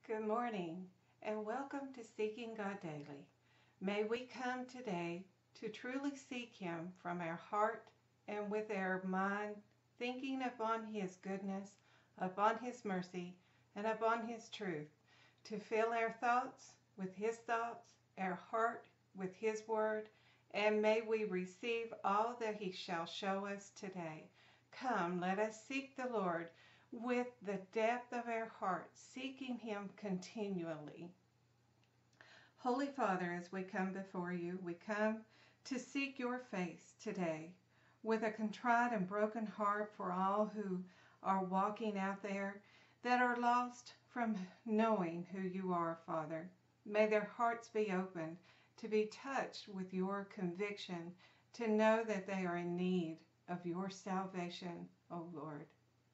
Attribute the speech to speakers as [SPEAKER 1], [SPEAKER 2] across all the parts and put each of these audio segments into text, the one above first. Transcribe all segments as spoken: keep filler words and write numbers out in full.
[SPEAKER 1] Good morning and welcome to Seeking God Daily. May we come today to truly seek Him from our heart and with our mind, thinking upon His goodness, upon His mercy, and upon His truth, to fill our thoughts with His thoughts, our heart with His word, and may we receive all that He shall show us today. Come, let us seek the Lord with the depth of our hearts, seeking Him continually. Holy Father, as we come before you, we come to seek your face today with a contrite and broken heart for all who are walking out there that are lost from knowing who you are, Father. May their hearts be opened to be touched with your conviction, to know that they are in need of your salvation, O Lord.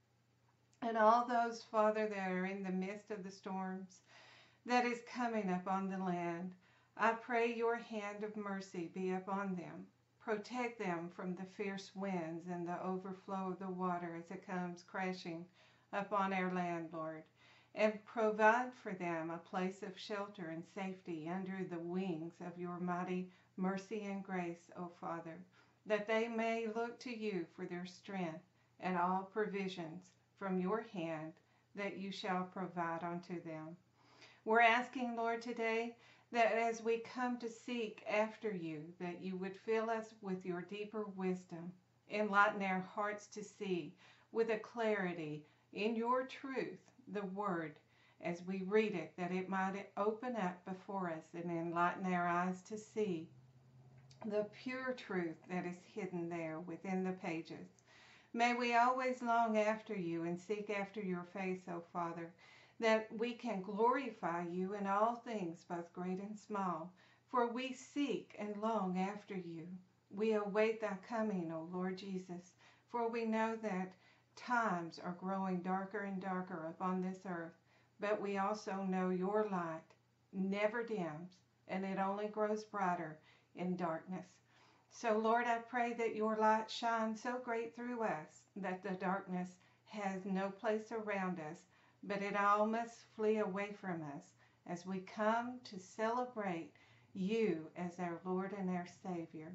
[SPEAKER 1] And all those, Father, that are in the midst of the storms that is coming upon the land, I pray your hand of mercy be upon them. Protect them from the fierce winds and the overflow of the water as it comes crashing upon our land, Lord. And provide for them a place of shelter and safety under the wings of your mighty mercy and grace, O Father, that they may look to you for their strength and all provisions from your hand that you shall provide unto them. We're asking, Lord, today that as we come to seek after you, that you would fill us with your deeper wisdom, enlighten our hearts to see with a clarity in your truth, the word, as we read it, that it might open up before us and enlighten our eyes to see the pure truth that is hidden there within the pages. May we always long after you and seek after your face, O Father, that we can glorify you in all things, both great and small. For we seek and long after you. We await thy coming, O Lord Jesus, for we know that times are growing darker and darker upon this earth, but we also know your light never dims, and it only grows brighter in darkness. So, Lord, I pray that your light shines so great through us that the darkness has no place around us, but it all must flee away from us as we come to celebrate you as our Lord and our Savior.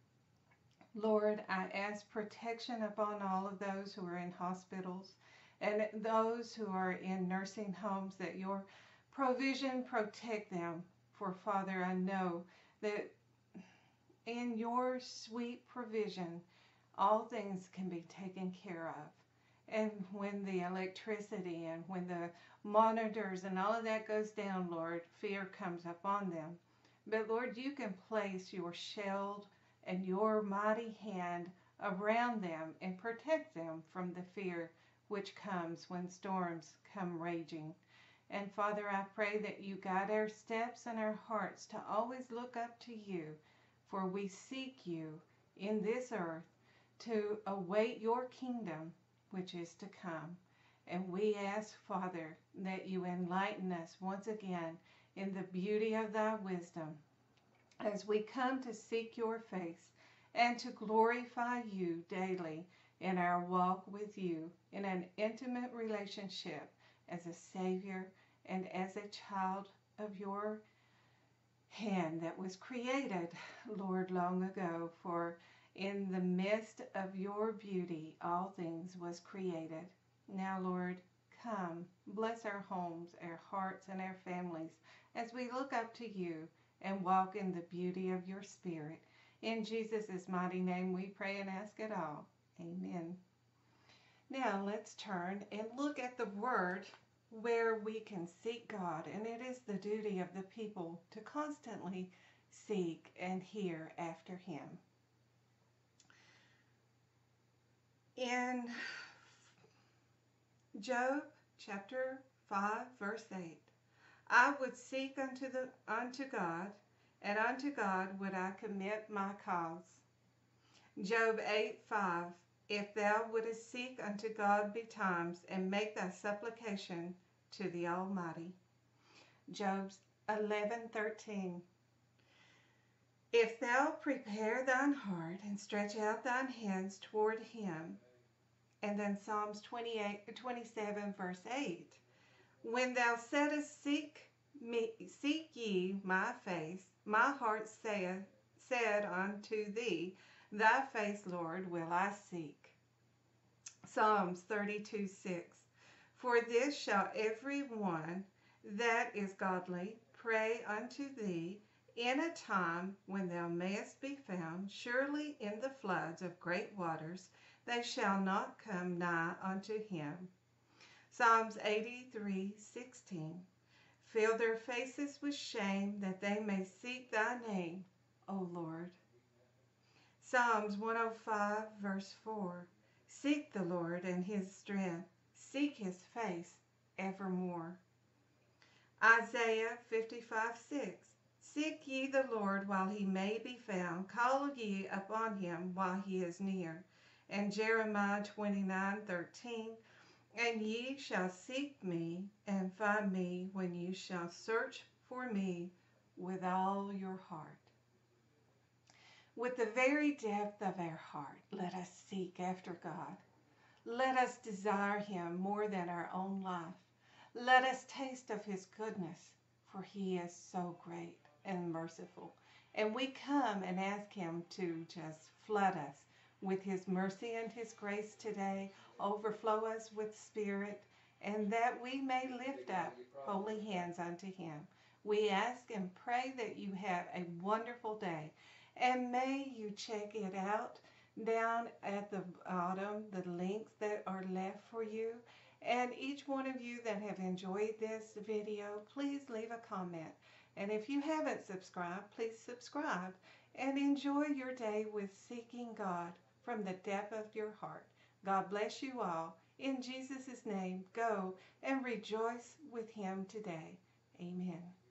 [SPEAKER 1] Lord, I ask protection upon all of those who are in hospitals and those who are in nursing homes, that your provision protect them. For, Father, I know that in your sweet provision, all things can be taken care of. And when the electricity and when the monitors and all of that goes down, Lord, fear comes upon them. But Lord, you can place your shield and your mighty hand around them and protect them from the fear which comes when storms come raging. And Father, I pray that you guide our steps and our hearts to always look up to you, for we seek you in this earth to await your kingdom which is to come. And we ask, Father, that you enlighten us once again in the beauty of thy wisdom as we come to seek your face and to glorify you daily in our walk with you in an intimate relationship as a Savior and as a child of your hand that was created, Lord, long ago. For in the midst of your beauty, all things was created. Now, Lord, come, bless our homes, our hearts, and our families as we look up to you and walk in the beauty of your Spirit. In Jesus' mighty name we pray and ask it all. Amen. Now let's turn and look at the word where we can seek God, and it is the duty of the people to constantly seek and hear after him. In Job chapter five verse eight, I would seek unto the unto God, and unto God would I commit my cause. Job eight five, if thou wouldest seek unto God betimes, and make thy supplication to the Almighty. Job eleven thirteen, if thou prepare thine heart and stretch out thine hands toward him. And then Psalms twenty-eight, twenty-seven verse eight, When thou saidst, Seek me, seek ye my face, my heart saith, said unto thee, Thy face, Lord, will I seek. Psalms thirty-two six. For this shall every one that is godly pray unto thee in a time when thou mayest be found. Surely in the floods of great waters they shall not come nigh unto him. Psalms eighty-three sixteen. Fill their faces with shame, that they may seek thy name, O Lord. Psalms one oh five verse four. Seek the Lord and his strength. Seek his face evermore. Isaiah fifty-five six. Seek ye the Lord while he may be found. Call ye upon him while he is near. And Jeremiah twenty-nine thirteen. And ye shall seek me and find me when you shall search for me with all your heart. With the very depth of our heart, let us seek after God. Let us desire him more than our own life. Let us taste of his goodness, for he is so great and merciful. And we come and ask him to just flood us with his mercy and his grace today, overflow us with spirit, and that we may lift up holy hands unto him. We ask and pray that you have a wonderful day, and may you check it out down at the bottom, the links that are left for you. And each one of you that have enjoyed this video, please leave a comment. And if you haven't subscribed, please subscribe and enjoy your day with seeking God from the depth of your heart. God bless you all. In Jesus' name, go and rejoice with him today. Amen.